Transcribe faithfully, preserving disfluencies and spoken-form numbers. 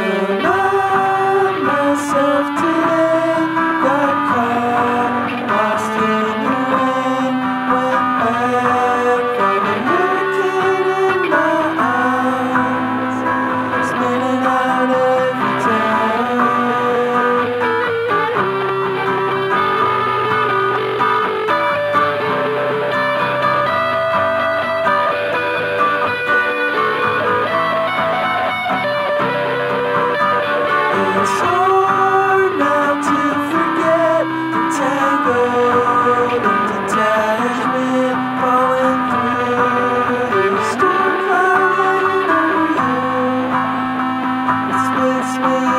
Found myself today, got caught, lost in the rain, went back from a hurricane in my eyes, spinning out every time. It's hard not to forget the tangled detachment, falling through the storm cloud in the room. It splits me